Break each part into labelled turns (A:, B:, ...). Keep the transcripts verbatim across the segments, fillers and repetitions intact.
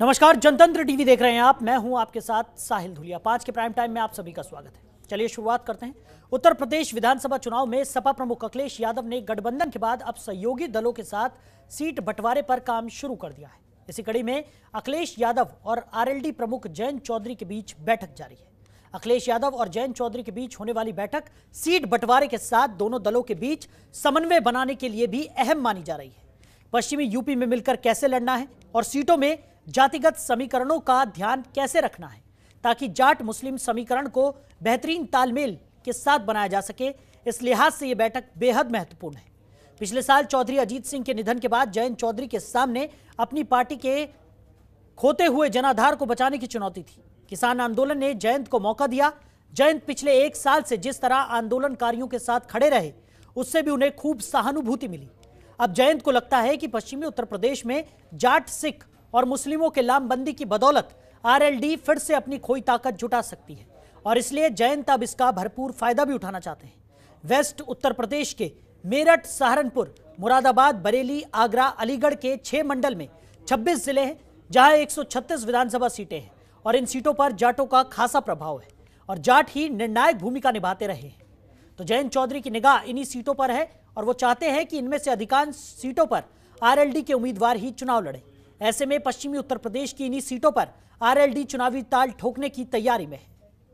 A: नमस्कार, जनतंत्र टीवी देख रहे हैं आप। मैं हूं आपके साथ साहिल धुलिया। पांच के प्राइम टाइम में आप सभी का स्वागत है। चलिए शुरुआत करते हैं। उत्तर प्रदेश विधानसभा चुनाव में सपा प्रमुख अखिलेश यादव ने गठबंधन के बाद अब सहयोगी दलों के साथ सीट बंटवारे पर काम शुरू कर दिया है। इसी कड़ी में अखिलेश यादव और आरएलडी प्रमुख जयंत चौधरी के बीच बैठक जारी है। अखिलेश यादव और जयंत चौधरी के बीच होने वाली बैठक सीट बंटवारे के साथ दोनों दलों के बीच समन्वय बनाने के लिए भी अहम मानी जा रही है। पश्चिमी यूपी में मिलकर कैसे लड़ना है और सीटों में जातिगत समीकरणों का ध्यान कैसे रखना है ताकि जाट मुस्लिम समीकरण को बेहतरीन तालमेल के साथ बनाया जा सके, इस लिहाज से यह बैठक बेहद महत्वपूर्ण है। पिछले साल चौधरी अजीत सिंह के निधन के बाद जयंत चौधरी के सामने अपनी पार्टी के खोते हुए जनाधार को बचाने की चुनौती थी। किसान आंदोलन ने जयंत को मौका दिया। जयंत पिछले एक साल से जिस तरह आंदोलनकारियों के साथ खड़े रहे, उससे भी उन्हें खूब सहानुभूति मिली। अब जयंत को लगता है कि पश्चिमी उत्तर प्रदेश में जाट, सिख और मुस्लिमों के लामबंदी की बदौलत आरएलडी फिर से अपनी खोई ताकत जुटा सकती है और इसलिए जयंत अब इसका भरपूर फायदा भी उठाना चाहते हैं। वेस्ट उत्तर प्रदेश के मेरठ, सहारनपुर, मुरादाबाद, बरेली, आगरा, अलीगढ़ के छह मंडल में छब्बीस जिले हैं जहां एक सौ छत्तीस विधानसभा सीटें हैं और इन सीटों पर जाटों का खासा प्रभाव है और जाट ही निर्णायक भूमिका निभाते रहे हैं। तो जयंत चौधरी की निगाह इन्हीं सीटों पर है और वो चाहते हैं कि इनमें से अधिकांश सीटों पर आरएलडी के उम्मीदवार ही चुनाव लड़े। ऐसे में पश्चिमी उत्तर प्रदेश की इन्हीं सीटों पर आरएलडी चुनावी ताल ठोकने की तैयारी में है।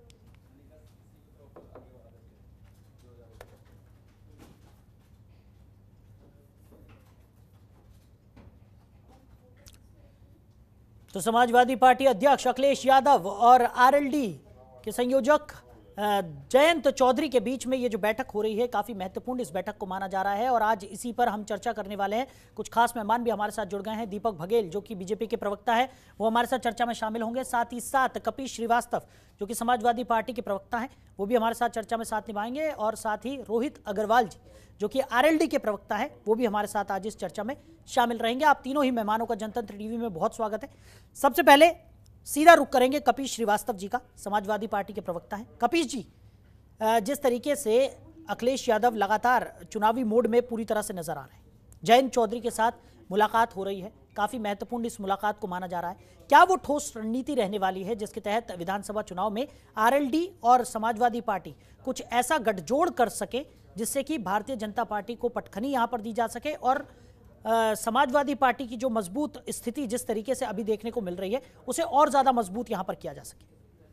A: तो समाजवादी पार्टी अध्यक्ष अखिलेश यादव और आरएलडी के संयोजक जयंत चौधरी के बीच में ये जो बैठक हो रही है काफ़ी महत्वपूर्ण इस बैठक को माना जा रहा है और आज इसी पर हम चर्चा करने वाले हैं। कुछ खास मेहमान भी हमारे साथ जुड़ गए हैं। दीपक बघेल जो कि बीजेपी के प्रवक्ता है, वो हमारे साथ चर्चा में शामिल होंगे। साथ ही साथ कपीश श्रीवास्तव जो कि समाजवादी पार्टी के प्रवक्ता हैं, वो भी हमारे साथ चर्चा में साथ निभाएंगे। और साथ ही रोहित अग्रवाल जी जो कि आरएलडी के प्रवक्ता है, वो भी हमारे साथ आज इस चर्चा में शामिल रहेंगे। आप तीनों ही मेहमानों का जनतंत्र टीवी में बहुत स्वागत है। सबसे पहले सीधा रुख करेंगे कपीश श्रीवास्तव जी का, समाजवादी पार्टी के प्रवक्ता हैं। कपीश जी, जिस तरीके से अखिलेश यादव लगातार चुनावी मोड में पूरी तरह से नजर आ रहे हैं, जयंत चौधरी के साथ मुलाकात हो रही है, काफ़ी महत्वपूर्ण इस मुलाकात को माना जा रहा है। क्या वो ठोस रणनीति रहने वाली है जिसके तहत विधानसभा चुनाव में आरएलडी और समाजवादी पार्टी कुछ ऐसा गठजोड़ कर सके जिससे कि भारतीय जनता पार्टी को पटखनी यहाँ पर दी जा सके और आ, समाजवादी पार्टी की जो मजबूत स्थिति जिस तरीके से अभी देखने को मिल रही है उसे और ज़्यादा मजबूत यहाँ पर किया जा सके?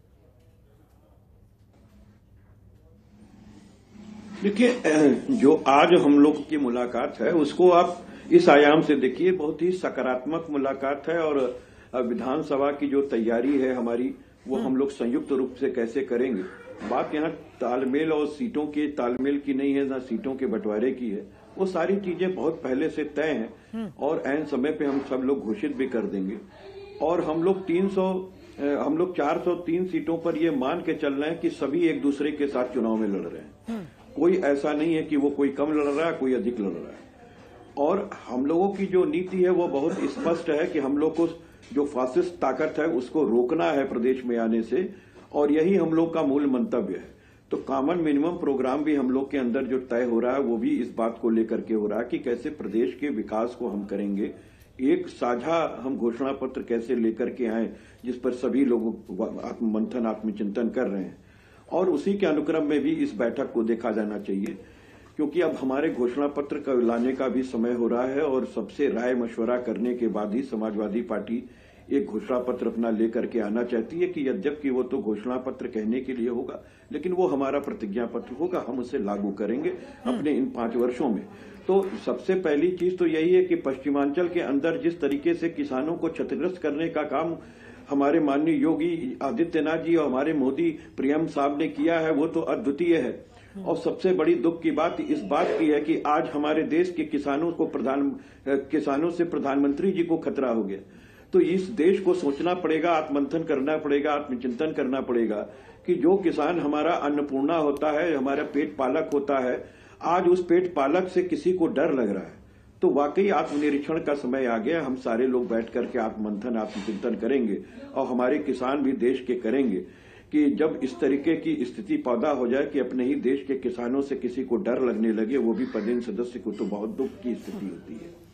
B: देखिए, जो आज हम लोग की मुलाकात है उसको आप इस आयाम से देखिए, बहुत ही सकारात्मक मुलाकात है और विधानसभा की जो तैयारी है हमारी वो हम लोग संयुक्त रूप से कैसे करेंगे। बात यहाँ तालमेल और सीटों के तालमेल की नहीं है, ना सीटों के बंटवारे की है। वो सारी चीजें बहुत पहले से तय हैं और ऐन समय पे हम सब लोग घोषित भी कर देंगे। और हम लोग तीन सौ हम लोग चार सौ तीन सीटों पर ये मान के चल रहे हैं कि सभी एक दूसरे के साथ चुनाव में लड़ रहे हैं। कोई ऐसा नहीं है कि वो कोई कम लड़ रहा है, कोई अधिक लड़ रहा है। और हम लोगों की जो नीति है वो बहुत स्पष्ट है कि हम लोग को जो फासिस्ट ताकत है उसको रोकना है प्रदेश में आने से, और यही हम लोग का मूल मंतव्य है। तो कॉमन मिनिमम प्रोग्राम भी हम लोग के अंदर जो तय हो रहा है वो भी इस बात को लेकर के हो रहा है कि कैसे प्रदेश के विकास को हम करेंगे। एक साझा हम घोषणा पत्र कैसे लेकर के आए जिस पर सभी लोग आत्ममंथन आत्मचिंतन कर रहे हैं, और उसी के अनुक्रम में भी इस बैठक को देखा जाना चाहिए, क्योंकि अब हमारे घोषणा पत्र का लाने का भी समय हो रहा है और सबसे राय मशवरा करने के बाद ही समाजवादी पार्टी एक घोषणा पत्र अपना लेकर के आना चाहती है कि यद्यपि वो तो घोषणा पत्र कहने के लिए होगा लेकिन वो हमारा प्रतिज्ञा पत्र होगा, हम उसे लागू करेंगे अपने इन पांच वर्षों में। तो सबसे पहली चीज तो यही है कि पश्चिमांचल के अंदर जिस तरीके से किसानों को क्षतिग्रस्त करने का काम हमारे माननीय योगी आदित्यनाथ जी और हमारे मोदी पीएम साहब ने किया है वो तो अद्वितीय है। और सबसे बड़ी दुख की बात इस बात की है कि आज हमारे देश के किसानों को प्रधान किसानों से प्रधानमंत्री जी को खतरा हो गया। तो इस देश को सोचना पड़ेगा, आत्ममंथन करना पड़ेगा, आत्मचिंतन करना पड़ेगा कि जो किसान हमारा अन्नपूर्णा होता है, हमारा पेट पालक होता है, आज उस पेट पालक से किसी को डर लग रहा है। तो वाकई आत्मनिरीक्षण का समय आ गया। हम सारे लोग बैठ करके आत्ममंथन आत्मचिंतन करेंगे और हमारे किसान भी देश के करेंगे कि जब इस तरीके की स्थिति पैदा हो जाए कि अपने ही देश के किसानों से किसी को डर लगने लगे, वो भी पदेन सदस्य को, तो बहुत दुख की स्थिति होती है।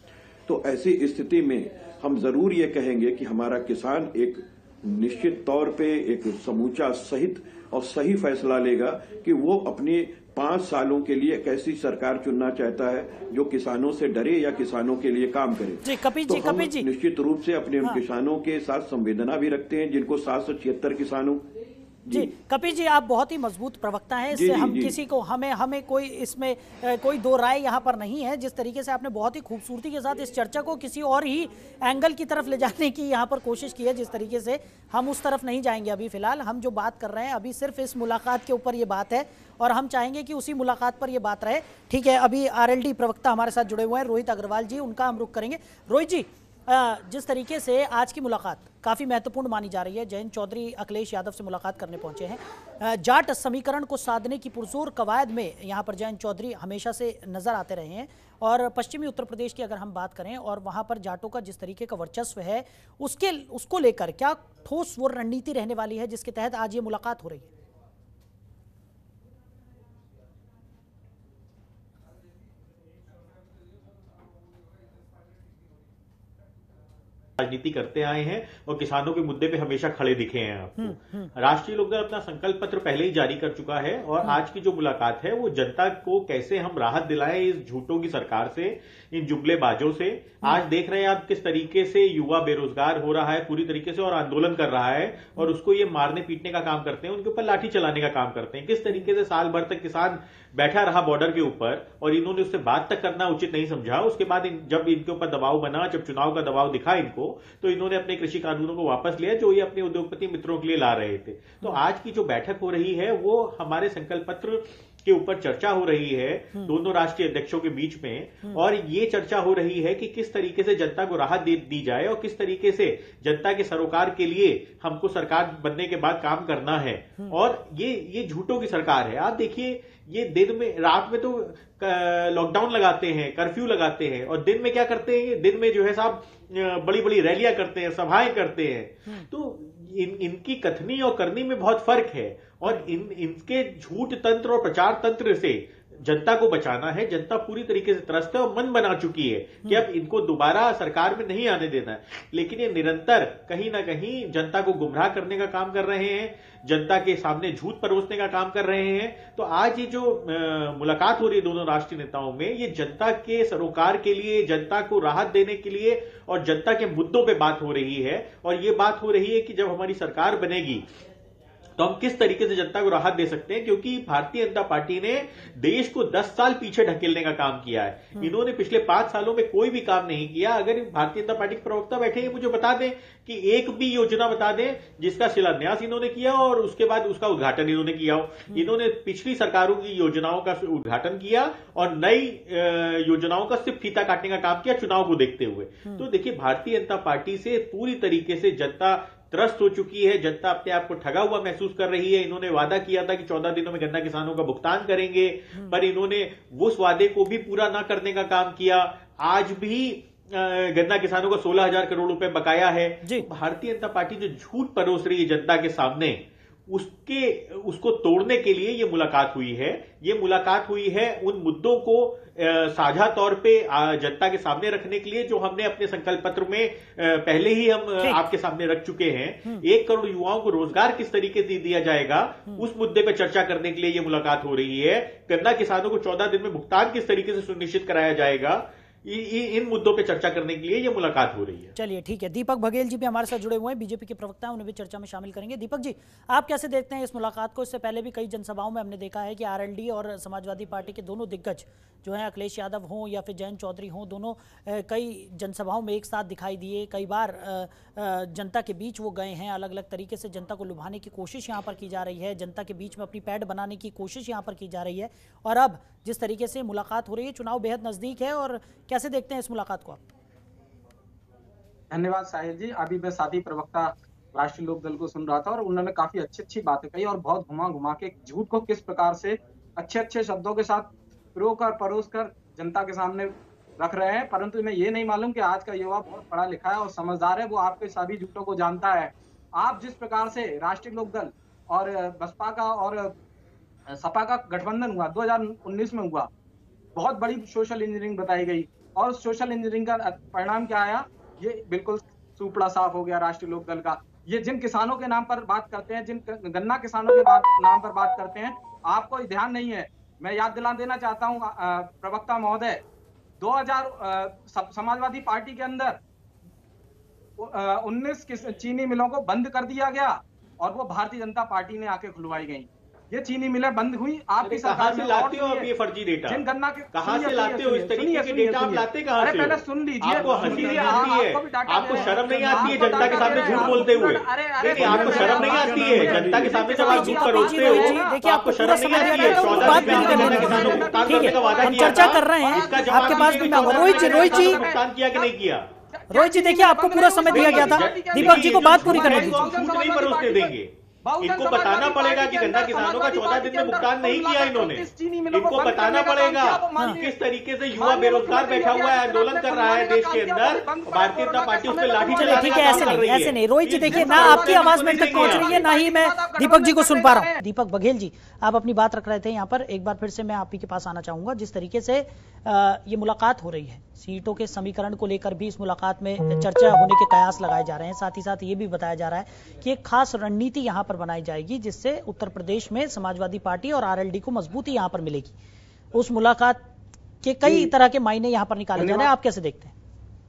B: तो ऐसी स्थिति में हम जरूर ये कहेंगे कि हमारा किसान एक निश्चित तौर पे एक समूचा सहित और सही फैसला लेगा कि वो अपने पांच सालों के लिए एक ऐसी सरकार चुनना चाहता है जो किसानों से डरे या किसानों के लिए काम करे।
A: जी कपिल जी,
B: तो हम
A: कपिल जी
B: निश्चित रूप से अपने
A: हाँ।
B: किसानों के साथ संवेदना भी रखते हैं, जिनको सात सौ छिहत्तर किसानों
A: जी कपिल जी, आप बहुत ही मजबूत प्रवक्ता हैं, इससे हम किसी को हमें हमें कोई इसमें ए, कोई दो राय यहाँ पर नहीं है। जिस तरीके से आपने बहुत ही खूबसूरती के साथ इस चर्चा को किसी और ही एंगल की तरफ ले जाने की यहाँ पर कोशिश की है, जिस तरीके से हम उस तरफ नहीं जाएंगे अभी फिलहाल। हम जो बात कर रहे हैं अभी सिर्फ इस मुलाकात के ऊपर ये बात है और हम चाहेंगे कि उसी मुलाकात पर ये बात रहे। ठीक है, अभी आरएलडी प्रवक्ता हमारे साथ जुड़े हुए हैं रोहित अग्रवाल जी, उनका हम रुख करेंगे। रोहित जी, जिस तरीके से आज की मुलाकात काफ़ी महत्वपूर्ण मानी जा रही है, जयंत चौधरी अखिलेश यादव से मुलाकात करने पहुंचे हैं। जाट समीकरण को साधने की पुरजोर कवायद में यहाँ पर जयंत चौधरी हमेशा से नजर आते रहे हैं और पश्चिमी उत्तर प्रदेश की अगर हम बात करें और वहाँ पर जाटों का जिस तरीके का वर्चस्व है उसके उसको लेकर क्या ठोस वो रणनीति रहने वाली है जिसके तहत आज ये मुलाकात हो रही है?
C: राजनीति करते आए हैं और किसानों के मुद्दे पे हमेशा खड़े दिखे हैं आपको। राष्ट्रीय लोकदल अपना संकल्प पत्र पहले ही जारी कर चुका है और आज की जो मुलाकात है वो जनता को कैसे हम राहत दिलाएं इस झूठों की सरकार से, इन जुमलेबाजों से। आज देख रहे हैं आप किस तरीके से युवा बेरोजगार हो रहा है पूरी तरीके से और आंदोलन कर रहा है और उसको ये मारने पीटने का काम करते हैं, उनके ऊपर लाठी चलाने का काम करते हैं। किस तरीके से साल भर तक किसान बैठा रहा बॉर्डर के ऊपर और इन्होंने उससे बात तक करना उचित नहीं समझा। उसके बाद इन, जब इनके ऊपर दबाव बना, जब चुनाव का दबाव दिखा इनको, तो इन्होंने अपने कृषि कानूनों को वापस लिया जो ये अपने उद्योगपति मित्रों के लिए ला रहे थे। तो आज की जो बैठक हो रही है वो हमारे संकल्प पत्र के ऊपर चर्चा हो रही है दोनों राष्ट्रीय अध्यक्षों के बीच में और ये चर्चा हो रही है कि किस तरीके से जनता को राहत दी जाए और किस तरीके से जनता के सरोकार के लिए हमको सरकार बनने के बाद काम करना है। और ये ये झूठों की सरकार है। आप देखिए, ये दिन में रात में तो लॉकडाउन लगाते हैं, कर्फ्यू लगाते हैं और दिन में क्या करते हैं, दिन में जो है साहब बड़ी बड़ी रैलियां करते हैं, सभाएं करते हैं। तो इन इनकी कथनी और करनी में बहुत फर्क है और इन इनके झूठ तंत्र और प्रचार तंत्र से जनता को बचाना है। जनता पूरी तरीके से त्रस्त है और मन बना चुकी है कि अब इनको दोबारा सरकार में नहीं आने देना है। लेकिन ये निरंतर कहीं ना कहीं जनता को गुमराह करने का काम कर रहे हैं, जनता के सामने झूठ परोसने का काम कर रहे हैं। तो आज ये जो आ, मुलाकात हो रही है दोनों राष्ट्रीय नेताओं में, ये जनता के सरोकार के लिए, जनता को राहत देने के लिए और जनता के मुद्दों पे बात हो रही है। और ये बात हो रही है कि जब हमारी सरकार बनेगी तो हम किस तरीके से जनता को राहत दे सकते हैं, क्योंकि भारतीय जनता पार्टी ने देश को दस साल पीछे ढकेलने का काम किया है। इन्होंने पिछले पांच सालों में कोई भी काम नहीं किया। अगर भारतीय जनता पार्टी के प्रवक्ता बैठे हैं, मुझे बता दें कि एक भी योजना बता दें जिसका शिलान्यास इन्होंने किया और उसके बाद उसका उद्घाटन इन्होंने किया हो। इन्होंने पिछली सरकारों की योजनाओं का उद्घाटन किया और नई योजनाओं का सिर्फ फीता काटने का काम किया चुनाव को देखते हुए। तो देखिए, भारतीय जनता पार्टी से पूरी तरीके से जनता त्रस्त हो चुकी है। जनता अपने आप को ठगा हुआ महसूस कर रही है। इन्होंने वादा किया था कि चौदह दिनों में गन्ना किसानों का भुगतान करेंगे, पर इन्होंने उस वादे को भी पूरा ना करने का काम किया। आज भी गन्ना किसानों को सोलह हजार करोड़ रुपए बकाया है। भारतीय जनता पार्टी जो झूठ परोस रही है जनता के सामने, उसके उसको तोड़ने के लिए ये मुलाकात हुई है। ये मुलाकात हुई है उन मुद्दों को साझा तौर पे जनता के सामने रखने के लिए जो हमने अपने संकल्प पत्र में पहले ही हम आपके सामने रख चुके हैं। एक करोड़ युवाओं को रोजगार किस तरीके से दिया जाएगा, उस मुद्दे पे चर्चा करने के लिए ये मुलाकात हो रही है। गन्ना किसानों को चौदह दिन में भुगतान किस तरीके से सुनिश्चित कराया जाएगा, इन मुद्दों पे चर्चा करने के लिए ये मुलाकात हो रही है।
A: चलिए ठीक है, दीपक बघेल जी भी हमारे साथ जुड़े हुए हैं, बीजेपी के प्रवक्ता हैं, उन्हें भी चर्चा में शामिल करेंगे। दीपक जी, आप कैसे देखते हैं इस मुलाकात को? इससे पहले भी कई जनसभाओं में हमने देखा है कि आरएलडी और समाजवादी पार्टी के दोनों दिग्गज जो हैं, अखिलेश यादव हों या फिर जयंत चौधरी हों, दोनों कई जनसभाओं में एक साथ दिखाई दिए। कई बार जनता के बीच वो गए हैं, अलग अलग तरीके से जनता को लुभाने की कोशिश यहाँ पर की जा रही है, जनता के बीच में अपनी पैड बनाने की कोशिश यहाँ पर की जा रही है। और अब जिस तरीके से मुलाकात हो रही है, चुनाव बेहद नजदीक है, और कैसे देखते हैं इस मुलाकात को आप?
D: धन्यवाद साहिल जी। अभी मैं साथी प्रवक्ता राष्ट्रीय लोकदल को सुन रहा था और उन्होंने काफी अच्छी अच्छी बातें कही और बहुत घुमा घुमा के झूठ को किस प्रकार से अच्छे अच्छे शब्दों के साथ प्रो कर परोस कर जनता के सामने रख रहे हैं। परंतु इन्हें ये नहीं मालूम कि आज का युवा बहुत पढ़ा लिखा है और समझदार है, वो आपके सभी झूठों को जानता है। आप जिस प्रकार से राष्ट्रीय लोकदल और बसपा का और सपा का गठबंधन हुआ दो हजार उन्नीस में हुआ, बहुत बड़ी सोशल इंजीनियरिंग बताई गई, और सोशल इंजीनियरिंग का परिणाम क्या आया, ये बिल्कुल सुपड़ा साफ हो गया राष्ट्रीय लोक दल का। ये जिन किसानों के नाम पर बात करते हैं, जिन गन्ना किसानों के बात, नाम पर बात करते हैं, आपको ध्यान नहीं है। मैं याद दिला देना चाहता हूं प्रवक्ता महोदय, दो हज़ार समाजवादी पार्टी के अंदर उन्नीस चीनी मिलों को बंद कर दिया गया और वो भारतीय जनता पार्टी ने आके खुलवाई गई। ये चीनी मिलें बंद हुई आपकी सरकार
C: से लाते हो आप ये फर्जी डेटा?
D: जिन गन्ना के
C: कहां से लाते हो इस तरीके के डेटा? आप लाते कहां से?
D: अरे पहले सुन लीजिए,
C: आपको हंसी नहीं आती है? आपको शर्म नहीं आती है जनता के सामने झूठ बोलते हुए? नहीं, आपको शर्म नहीं आती है जनता के सामने जब आप झूठ करोड़ते हो?
A: देखिए आपको
C: शर्म नहीं आती है? चौदह रुपए किसानों को भुगतान करने का वादा किया,
A: चर्चा कर रहे हैं आपके पास भी। रोहित जी रोहित जी
C: भुगतान किया कि नहीं किया?
A: रोहित जी देखिए आपको पूरा समय दिया गया था, दीपक जी को बात पूरी करने दीजिए।
C: छूट नहीं परोसने देंगे, इनको बताना पड़ेगा कि गन्ना किसानों का चौदह दिन में भुगतान नहीं किया इन्होंने। इनको बताना पड़ेगा कि किस तरीके से युवा बेरोजगार बैठा हुआ है, आंदोलन कर रहा है देश के अंदर, भारतीय जनता पार्टी उस पर लाठी चला रही है।
A: ठीक है, ऐसे नहीं ऐसे नहीं रोहित जी देखिए ना, आपकी आवाज मेरे तक पहुंच रही है, ना ही मैं दीपक जी को सुन पा रहा हूँ। दीपक बघेल जी, आप अपनी बात रख रहे थे यहाँ पर, एक बार फिर से मैं आप ही के पास आना चाहूंगा। जिस तरीके से ये मुलाकात हो रही है, सीटों के समीकरण को लेकर भी इस मुलाकात में चर्चा होने के कयास लगाए जा रहे हैं। साथ ही साथ ये भी बताया जा रहा है कि एक खास रणनीति यहाँ पर बनाई जाएगी जिससे उत्तर प्रदेश में समाजवादी पार्टी और आरएलडी को मजबूती यहाँ पर मिलेगी। उस मुलाकात के कई तरह के मायने यहाँ पर निकाले जा रहे हैं, आप कैसे देखते हैं?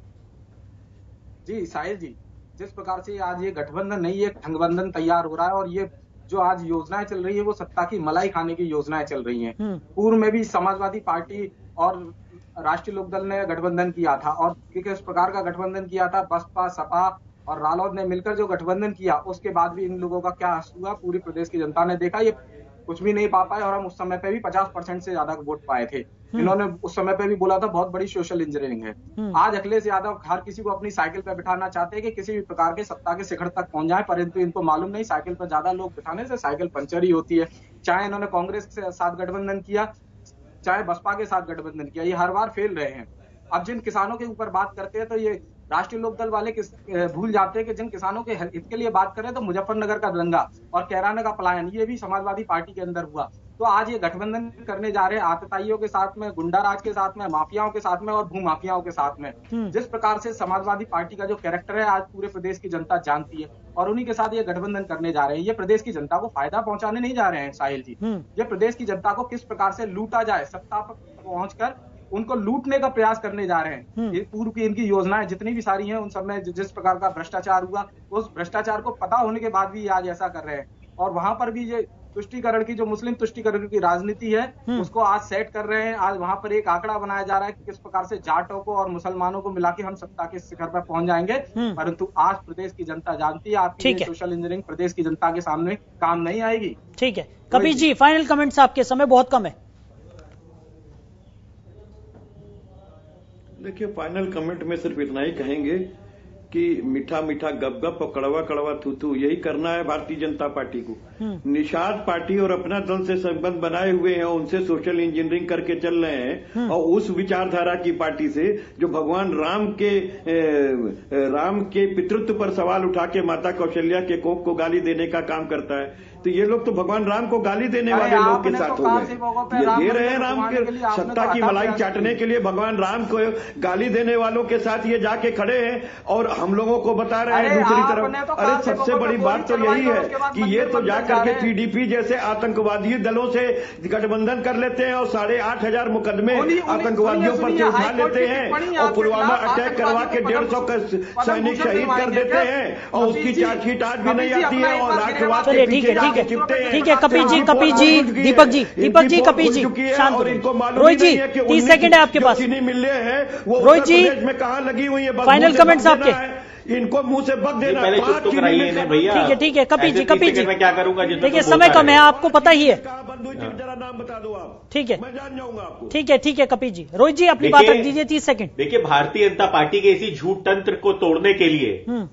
D: जी साहिल जी, जिस प्रकार से आज ये गठबंधन नहीं, एक ठंगबंधन तैयार हो रहा है और ये जो आज योजनाएं चल रही है वो सत्ता की मलाई खाने की योजनाएं चल रही हैं। पूर्व में भी समाजवादी पार्टी और राष्ट्रीय लोकदल ने गठबंधन किया था और किस प्रकार का गठबंधन किया था, बसपा, सपा और रालोद ने मिलकर जो गठबंधन किया, उसके बाद भी इन लोगों का क्या हाल हुआ पूरी प्रदेश की जनता ने देखा। ये कुछ भी नहीं पा पाए और हम उस समय पे भी पचास परसेंट से ज्यादा वोट पाए थे। इन्होंने उस समय पे भी बोला था बहुत बड़ी सोशल इंजीनियरिंग है। आज अखिलेश यादव हर किसी को अपनी साइकिल पे बिठाना चाहते हैं कि किसी भी प्रकार के सत्ता के शिखर तक पहुंच जाए, परंतु इनको मालूम नहीं साइकिल पर ज्यादा लोग बिठाने से साइकिल पंचर ही होती है। चाहे इन्होंने कांग्रेस के साथ गठबंधन किया, चाहे बसपा के साथ गठबंधन किया, ये हर बार फेल रहे हैं। अब जिन किसानों के ऊपर बात करते हैं तो ये राष्ट्रीय लोकदल वाले किस भूल जाते हैं कि जिन किसानों के हित के लिए बात करें तो मुजफ्फरनगर का दंगा और कैराना का पलायन ये भी समाजवादी पार्टी के अंदर हुआ। तो आज ये गठबंधन करने जा रहे हैं आतताइयों के साथ में, गुंडा राज के साथ में, माफियाओं के साथ में और भू माफियाओं के साथ में। जिस प्रकार से समाजवादी पार्टी का जो कैरेक्टर है आज पूरे प्रदेश की जनता जानती है और उन्हीं के साथ ये गठबंधन करने जा रहे हैं। ये प्रदेश की जनता को फायदा पहुंचाने नहीं जा रहे हैं साहिल जी, ये प्रदेश की जनता को किस प्रकार से लूटा जाए, सत्ता पर पहुंचकर उनको लूटने का प्रयास करने जा रहे हैं। ये पूर्व की इनकी योजनाएं जितनी भी सारी हैं उन सब में जिस प्रकार का भ्रष्टाचार हुआ, उस भ्रष्टाचार को पता होने के बाद भी आज ऐसा कर रहे हैं। और वहां पर भी ये तुष्टीकरण की जो मुस्लिम तुष्टीकरण की राजनीति है उसको आज सेट कर रहे हैं। आज वहां पर एक आंकड़ा बनाया जा रहा है कि किस प्रकार से जाटों को और मुसलमानों को मिला के हम सत्ता के शिखर पर पहुंच जाएंगे, परंतु आज प्रदेश की जनता जानती है आपकी सोशल इंजीनियरिंग प्रदेश की जनता के सामने काम नहीं आएगी।
A: ठीक है कपिल जी, फाइनल कमेंट्स आपके, समय बहुत कम है।
B: देखिए फाइनल कमेंट में सिर्फ इतना ही कहेंगे कि मीठा मीठा गप गप और कड़वा कड़वा थू थू यही करना है भारतीय जनता पार्टी को। निषाद पार्टी और अपना दल से संबंध बनाए हुए हैं, उनसे सोशल इंजीनियरिंग करके चल रहे हैं और उस विचारधारा की पार्टी से जो भगवान राम के ए, राम के पितृत्व पर सवाल उठा के माता कौशल्या के कोख को गाली देने का काम करता है। तो ये लोग तो भगवान राम को गाली देने वाले लोग के साथ हो गए। ये दे रहे हैं राम के सत्ता की मलाई चाटने के लिए, भगवान राम को गाली देने वालों के साथ ये जाके खड़े हैं और हम लोगों को बता रहे हैं दूसरी तरफ। अरे सबसे बड़ी बात तो यही है कि ये तो जाकर के पीडीपी जैसे आतंकवादी दलों से गठबंधन कर लेते हैं और साढ़े आठ हजार मुकदमे आतंकवादियों पर से उठा लेते हैं और पुलवामा अटैक करवा के डेढ़ सौ सैनिक शहीद कर देते हैं और उसकी चार्जशीट आज भी नहीं आती है और राष्ट्रवाद के पीछे
A: ठीक है कपिल जी, कपिल जी, दीपक जी, दीपक जी, कपिल जी, शांत हो। रोहित जी तीस सेकंड है आपके पास।
B: मिले हैं वो
A: रोहित जी
B: में कहाँ लगी हुई है,
A: फाइनल कमेंट्स आपके।
B: इनको मुंह से बक देना
C: पहले चुप तो कराइए ना भैया।
A: ठीक है ठीक है कपिल जी, कपिल जी
C: मैं क्या करूंगा,
A: देखिए समय कम है आपको पता ही है।
B: जरा नाम बता दो आप,
A: ठीक है
B: मैं जान जाऊंगा आपको।
A: ठीक है ठीक है कपिल जी। रोहित जी अपनी बात रख दीजिए तीस सेकंड।
C: देखिए भारतीय जनता पार्टी के इसी झूठ तंत्र को तोड़ने के लिए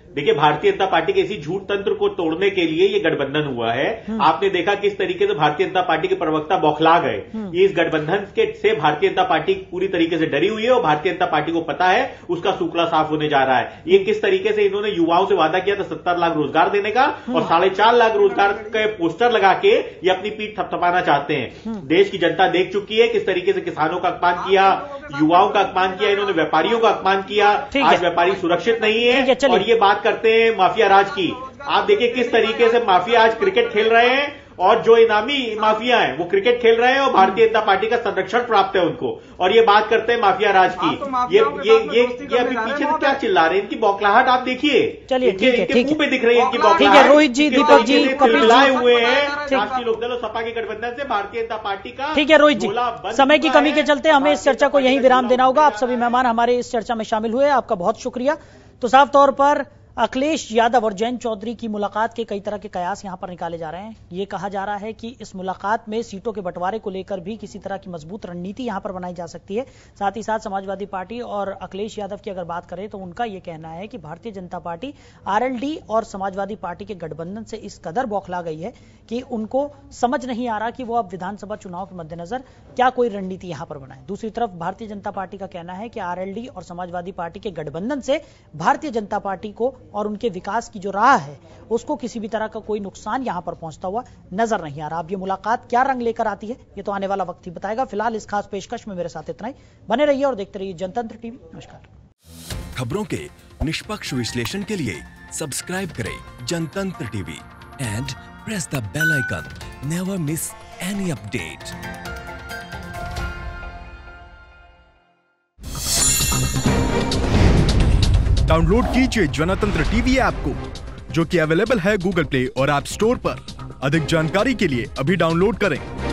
C: देखिए, भारतीय जनता पार्टी के इसी झूठ तंत्र को तोड़ने के लिए ये गठबंधन हुआ है। आपने देखा किस तरीके से भारतीय जनता पार्टी के प्रवक्ता बौखला गए। ये इस गठबंधन के से भारतीय जनता पार्टी पूरी तरीके से डरी हुई है और भारतीय जनता पार्टी को पता है उसका सूखड़ा साफ होने जा रहा है। ये किस तरीके से इन्होंने युवाओं से वादा किया था सत्तर लाख रोजगार देने का और साढ़े चार लाख रोजगार के पोस्टर लगा के ये अपनी पीठ थपथपाना चाहते हैं। देश की जनता देख चुकी है किस तरीके से किसानों का अपमान किया, युवाओं का अपमान किया, इन्होंने व्यापारियों का अपमान किया। आज व्यापारी सुरक्षित नहीं है और ये बात करते हैं माफिया राज की। आप देखिए किस तरीके से माफिया आज क्रिकेट खेल रहे हैं और जो इनामी माफिया हैं वो क्रिकेट खेल रहे हैं और भारतीय जनता पार्टी का संरक्षण प्राप्त है उनको। और ये बात करते हैं माफिया राज की। ये ये ये ये अभी पीछे से क्या चिल्ला रहे हैं, इनकी बौखलाहट आप देखिए।
A: चलिए ठीक है, ठीक
C: मुंह पे दिख रही है इनकी बौखलाहट।
A: ठीक है रोहित जी, दीपक जी, कपिल
C: जी हुए हैं राष्ट्रीय लोकदल और सपा के गठबंधन से भारतीय जनता पार्टी का।
A: ठीक है रोहित जी, समय की कमी के चलते हमें इस चर्चा को यहीं विराम देना होगा। आप सभी मेहमान हमारे इस चर्चा में शामिल हुए, आपका बहुत शुक्रिया। तो साफ तौर पर अखिलेश यादव और जयंत चौधरी की मुलाकात के कई तरह के कयास यहां पर निकाले जा रहे हैं। ये कहा जा रहा है कि इस मुलाकात में सीटों के बंटवारे को लेकर भी किसी तरह की मजबूत रणनीति यहां पर बनाई जा सकती है। साथ ही साथ समाजवादी पार्टी और अखिलेश यादव की अगर बात करें तो उनका यह कहना है कि भारतीय जनता पार्टी आरएलडी और समाजवादी पार्टी के गठबंधन से इस कदर बौखला गई है कि उनको समझ नहीं आ रहा कि वो अब विधानसभा चुनाव के मद्देनजर क्या कोई रणनीति यहां पर बनाए। दूसरी तरफ भारतीय जनता पार्टी का कहना है कि आरएलडी और समाजवादी पार्टी के गठबंधन से भारतीय जनता पार्टी को और उनके विकास की जो राह है उसको किसी भी तरह का कोई नुकसान यहां पर पहुंचता हुआ नजर नहीं आ रहा। अब ये मुलाकात क्या रंग लेकर आती है ये तो आने वाला वक्त ही बताएगा। फिलहाल इस खास पेशकश में मेरे साथ इतना ही। बने रहिए और देखते रहिए जनतंत्र टीवी। नमस्कार।
E: खबरों के निष्पक्ष विश्लेषण के लिए सब्सक्राइब करें Jantantra TV and press the bell icon. Never miss any update.
F: Download कीजिए जनतंत्र टीवी ऐप को, जो कि अवेलेबल है गूगल प्ले और ऐप स्टोर पर। अधिक जानकारी के लिए अभी डाउनलोड करें।